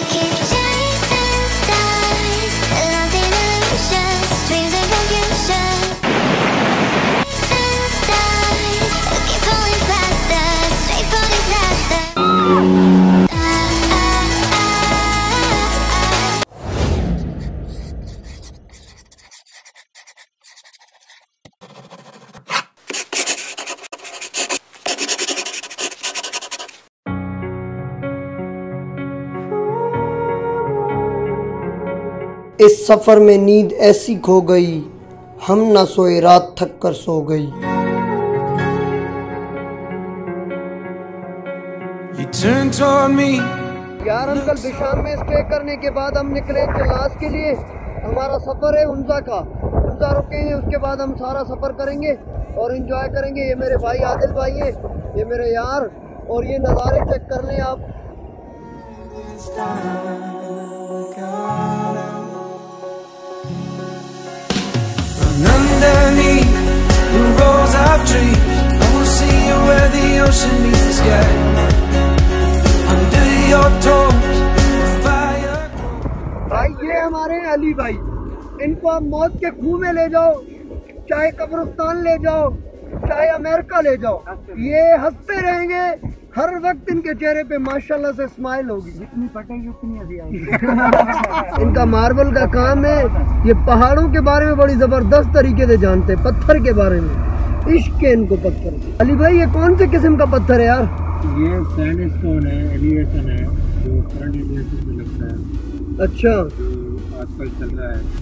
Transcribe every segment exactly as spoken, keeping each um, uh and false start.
इस सफर में नींद ऐसी खो गई, हम न सोए रात थक कर सो गई। यार अंकल बिशान में स्टे करने के बाद हम निकले चिल्लास के लिए। हमारा सफर है हुंजा का। हुंजा रुकेंगे, उसके बाद हम सारा सफर करेंगे और एंजॉय करेंगे। ये मेरे भाई आदिल भाई हैं, ये मेरे यार, और ये नज़ारे चेक कर लें आप। Underneath the rows of trees, I will see you where the ocean meets the sky. Under your toes, the fire grows. भाई ये हमारे अली भाई, इनको आप मौत के खूह में ले जाओ, चाहे कब्रिस्तान ले जाओ, चाहे अमेरिका ले जाओ, ये हंसते रहेंगे। हर वक्त इनके चेहरे पे माशाल्लाह से स्माइल होगी। जितनी पटेंगे उतनी हंसी आएगी। इनका मार्बल का काम है। ये पहाड़ों के बारे में बड़ी जबरदस्त तरीके से जानते हैं, पत्थर के बारे में इश्क है इनको पत्थर। अली भाई ये कौन से किस्म का पत्थर है यार? ये सैंडस्टोन है, एलिवेशन है, जो करंट एलिवेशन में लगता है। अच्छा, जो आजकल चल रहा है।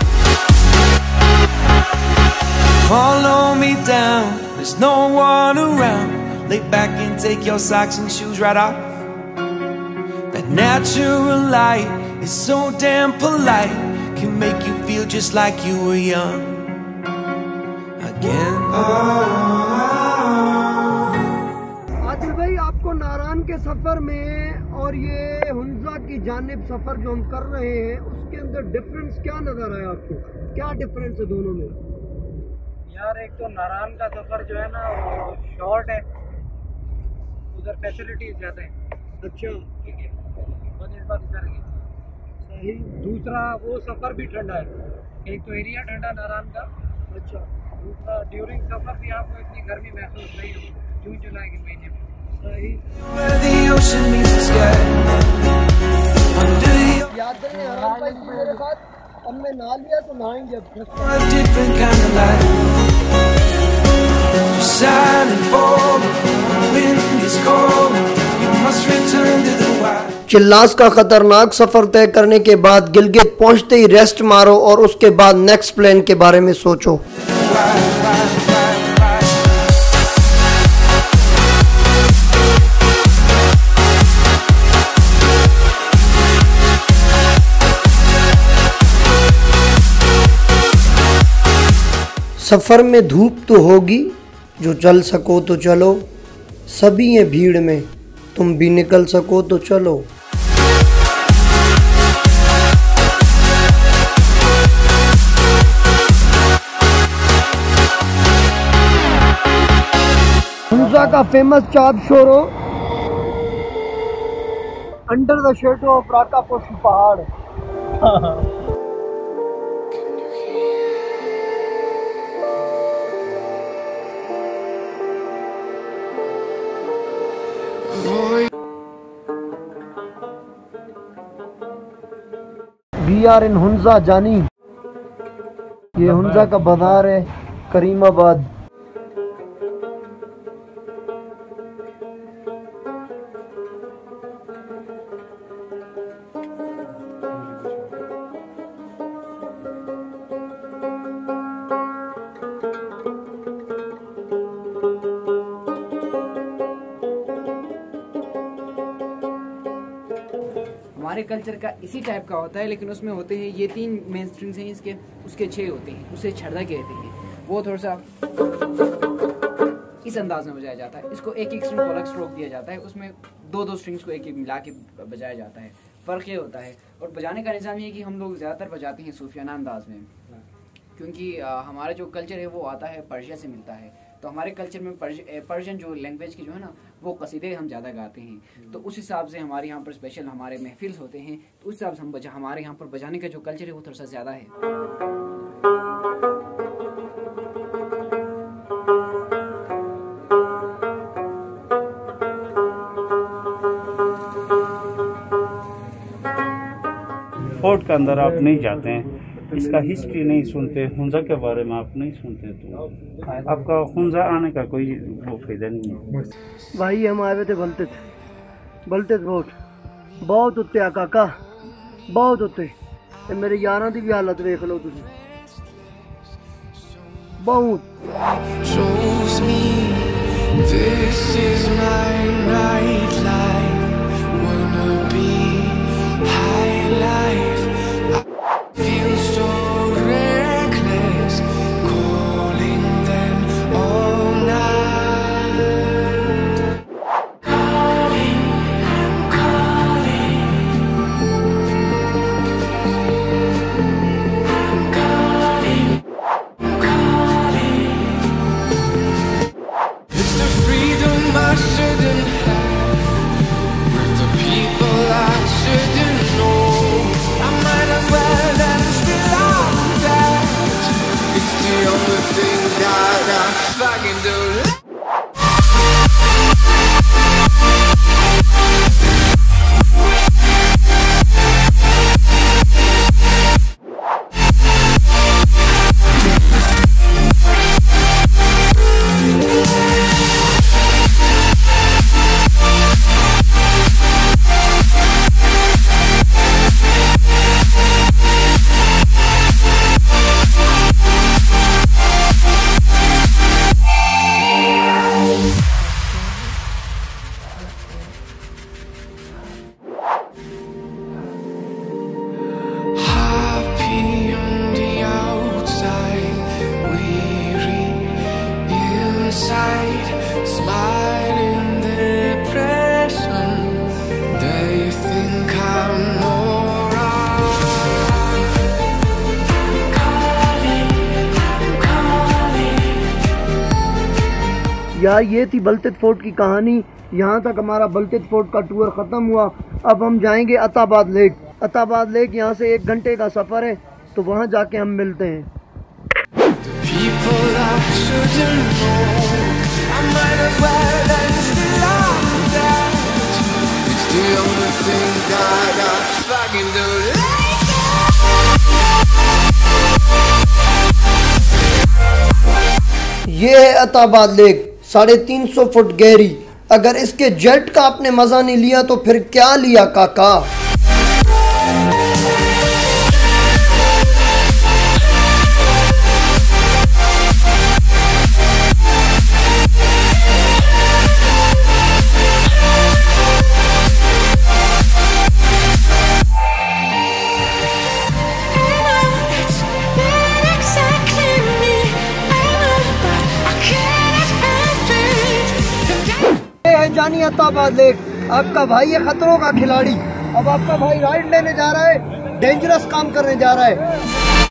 Follow me down, there's no one around. Lay back and take your socks and shoes right off. That natural light is so damn polite, can make you feel just like you were young again. Adil भाई आपको नारान के सफर में और ये हुंजा की जानिब सफर जो हम कर रहे हैं उसके अंदर डिफरेंस क्या नजर आया आपको? क्या डिफरेंस है दोनों में? यार एक तो नारान का सफर जो है ना वो शॉर्ट है, उधर फैसिलिटीज ज़्यादा है। अच्छा, ठीक है, बस इस बात इधर की सही। दूसरा वो सफ़र भी ठंडा है, एक तो एरिया ठंडा नारान का। अच्छा, दूसरा ड्यूरिंग सफ़र भी आपको इतनी गर्मी महसूस नहीं होगी जून जुलाई के महीने में। सही। याद है हराम भाई की मेरे साथ, हमने नहा लिया तो नहाएंगे अब। चिल्लास का खतरनाक सफर तय करने के बाद गिलगित पहुंचते ही रेस्ट मारो और उसके बाद नेक्स्ट प्लान के बारे में सोचो। सफर में धूप तो होगी, जो चल सको तो चलो, सभी हैं भीड़ में, तुम भी निकल सको तो चलो। हुंजा का फेमस चाँद शोरो under the shadow of Rakaposhi पहाड़। वी आर इन हुंजा जानी। ये हुंजा का बाजार है, करीमाबाद। हमारे कल्चर का इसी टाइप का होता है, लेकिन उसमें होते हैं ये तीन मेन स्ट्रिंग्स हैं इसके, उसके छः होते हैं, उसे छड़दा कहते हैं। वो थोड़ा सा इस अंदाज में बजाया जाता है। इसको एक एक स्ट्रिंग को अलग स्ट्रोक दिया जाता है, उसमें दो दो स्ट्रिंग्स को एक एक मिला के बजाया जाता है। फ़र्क ये होता है। और बजाने का निज़ाम ये है कि हम लोग ज़्यादातर बजाते हैं सूफियाना अंदाज में, क्योंकि आ, हमारा जो कल्चर है वो आता है पर्शिया से मिलता है। तो हमारे कल्चर में पर्शियन जो लैंग्वेज की जो है ना वो कसीदे हम ज़्यादा गाते हैं। तो उस हिसाब से हमारे यहाँ पर स्पेशल हमारे महफिल होते हैं, तो उस हिसाब से हम बजा हमारे यहाँ पर बजाने का जो कल्चर है वो थोड़ा सा ज़्यादा है। फोर्ट के अंदर आप नहीं जाते हैं, इसका हिस्ट्री नहीं सुनते, हुंजा के बारे में आप नहीं सुनते, तो आपका हुंजा आने का कोई वो फायदा नहीं है। भाई हम आए हुए थे बलते थे बलते थे फोर्ट बहुत उत्ते आ काका बहुत उत्ते ते मेरे यारां दी भी हालत देख लो तुसीं बहुत। shows me this is my nightlife, wanna be high life, I feel so reckless, calling them all night, calling, I'm calling, I'm calling, I'm calling. It's the freedom I shouldn't have, with the people I shouldn't know. I might as well end still on that. It's the only thing that I fucking do. Happy on the outside, weary inside, smiling depression. They think I'm alright. I'm calling, I'm calling. यार ये थी बलतेत fort की कहानी। यहाँ तक हमारा बलतेत fort का tour ख़त्म हुआ। अब हम जाएंगे अताबाद लेक। अताबाद लेक यहाँ से एक घंटे का सफ़र है, तो वहाँ जाके हम मिलते हैं। People I shouldn't know, I might as well end still on that. It's the only thing that I fucking do. ये है अताबाद लेक, साढ़े तीन सौ फुट गहरी। अगर इसके जेट का आपने मज़ा नहीं लिया तो फिर क्या लिया काका। जानी अताबाद लेक, आपका भाई है खतरों का खिलाड़ी। अब आपका भाई राइड लेने जा रहा है, डेंजरस काम करने जा रहा है।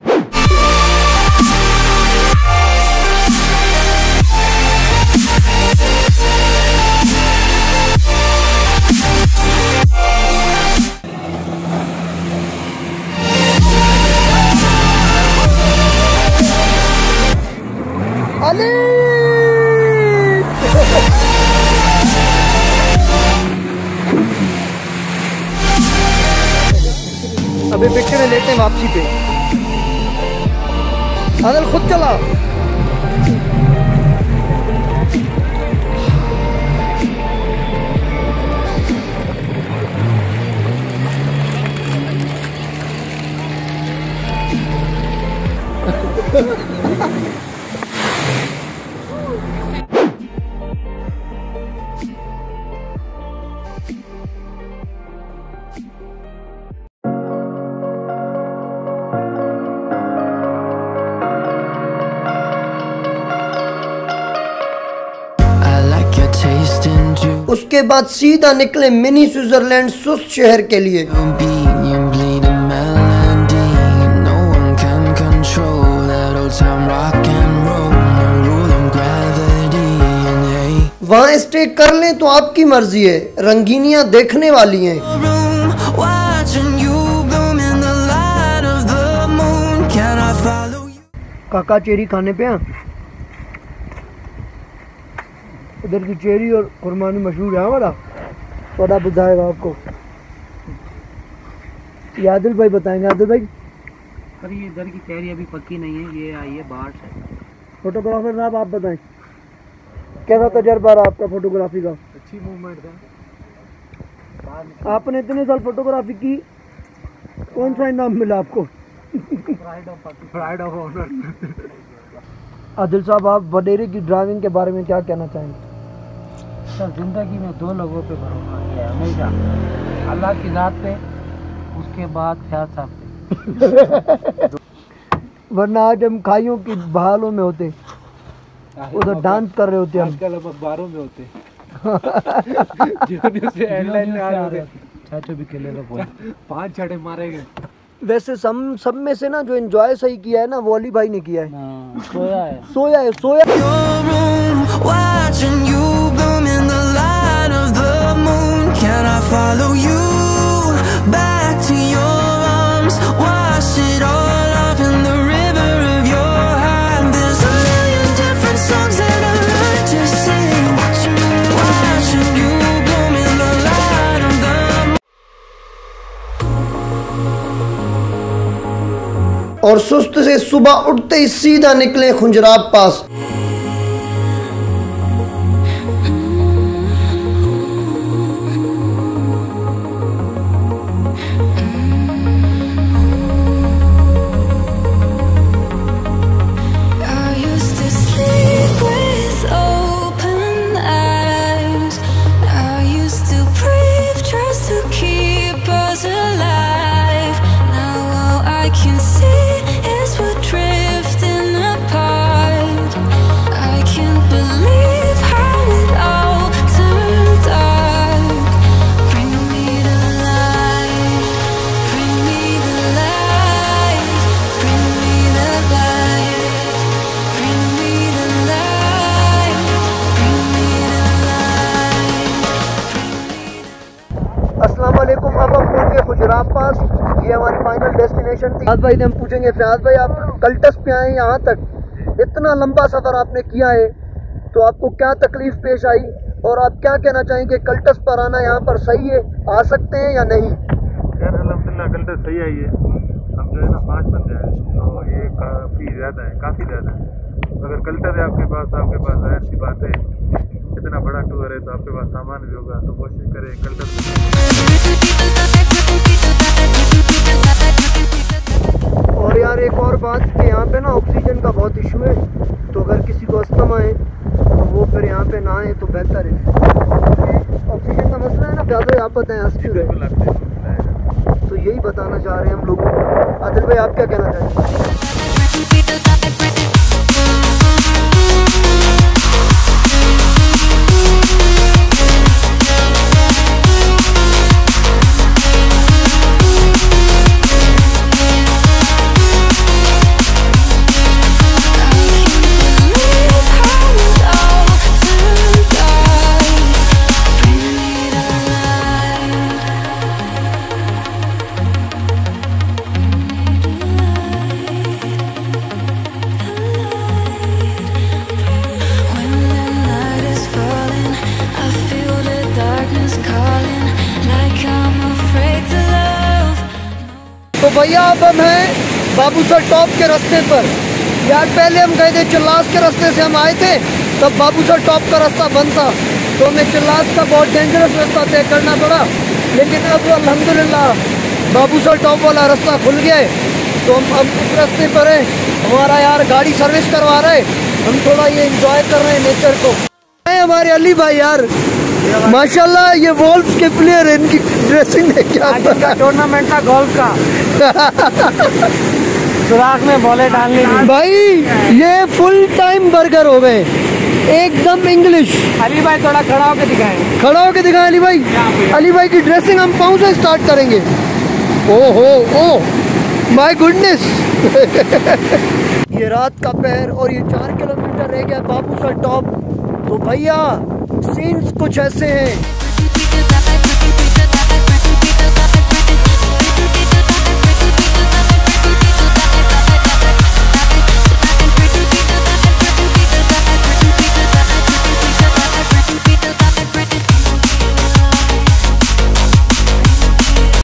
अली अभी पिक्चर लेते हैं वापसी पे। आदिल खुद चला। उसके बाद सीधा निकले मिनी स्विट्जरलैंड सुस शहर के लिए। No one can control that old time rock and roll, no rule of gravity. वहाँ स्टे कर लें तो आपकी मर्जी है, रंगीनियाँ देखने वाली हैं। काका चेरी खाने पे हैं। इधर की चेरी और कुरबानी मशहूर है हमारा, थोड़ा बताएगा आपको। ये आदिल भाई बताएंगे। आदिल भाई पर ये इधर की चेरी अभी पक्की नहीं है, ये आई है बाहर से। फोटोग्राफर साहब आप बताएं, कैसा तजर्बा रहा आपका फोटोग्राफी का? अच्छी मूवमेंट था। आपने इतने साल फोटोग्राफी की, कौन सा इनाम मिला आपको? Pride of honour. आदिल साहब आप वडेरे की ड्राइविंग के बारे में क्या कहना चाहेंगे? सर जिंदगी में दो लोगों पे भरोसा किया है हमेशा, अल्लाह की ज़ात पे, उसके बाद फयाज साहब पे। वरना आज हम खाइयों की बहालों में होते, उधर डांस कर रहे होते हम। आजकल हम अखबारों में होते से हेडलाइन में आ रहे होते, चाचा भी खेले तो पांच छड़े मारे गए। वैसे सब सब में से ना जो एंजॉय सही किया है ना वो अली भाई ने किया है। सोया है सोया है सोया और सुस्त से सुबह उठते ही सीधा निकले खुंजराब पास। अस्सलाम वालेकुम। अब हम पहुंच गए खुजराब पास, ये हमारी फाइनल डेस्टिनेशन थी। फयाज भाई से हम पूछेंगे, फयाज भाई आप कल्टस पे आए यहाँ तक, इतना लंबा सफ़र आपने किया है तो आपको क्या तकलीफ़ पेश आई और आप क्या कहना चाहेंगे? कल्टस पर आना यहाँ पर सही है, आ सकते हैं या नहीं? यार अल्हम्दुलिल्लाह कल्टस सही आई है। हम जो है ना पाँच बंदे हैं तो ये काफ़ी ज़्यादा है, काफ़ी ज़्यादा है। अगर कल्टस है आपके पास, आपके पास जाहिर सी बात है इतना बड़ा टूर है तो आपके पास सामान भी होगा, तो कोशिश करें कल्टस। और यार एक और बात कि यहाँ पे ना ऑक्सीजन का बहुत इशू है, तो अगर किसी को अस्थमा है तो वो फिर यहाँ पे ना आए तो बेहतर है। ऑक्सीजन का मसला है ना, ज़्यादा आप बताएं हंस रहे, तो यही बताना चाह रहे हैं हम लोगों को। आदिल भाई आप क्या कहना चाहेंगे? तो भैया अब हम हैं बाबूसर टॉप के रास्ते पर। यार पहले हम गए थे चिल्लास के रास्ते से हम आए थे, तब बाबूसर टॉप का रास्ता बंद था तो हमें चिल्लास का बहुत डेंजरस रास्ता तय करना पड़ा, लेकिन अब अल्हम्दुलिल्लाह बाबूसर टॉप वाला रास्ता खुल गया है तो हम अब उस रास्ते पर हैं। हमारा यार गाड़ी सर्विस करवा रहे हैं, हम थोड़ा ये इंजॉय कर रहे हैं नेचर को। हमारे अली भाई यार माशाल्लाह ये वॉल्फ के प्लेयर है, इनकी ड्रेसिंग है क्या टूर्नामेंट था गोल्फ का। सुराख में बॉले डालनी भाई, ये फुल टाइम बर्गर हो गए एकदम इंग्लिश। अली भाई थोड़ा खड़ा होकर दिखाएं, खड़ा होकर दिखाएं अली भाई। अली भाई की ड्रेसिंग हम पाँव से स्टार्ट करेंगे। ओ हो ओ माय गुडनेस। ये रात का पहर और ये चार किलोमीटर रह गया बाबूसर टॉप। तो भैया सीन्स कुछ ऐसे हैं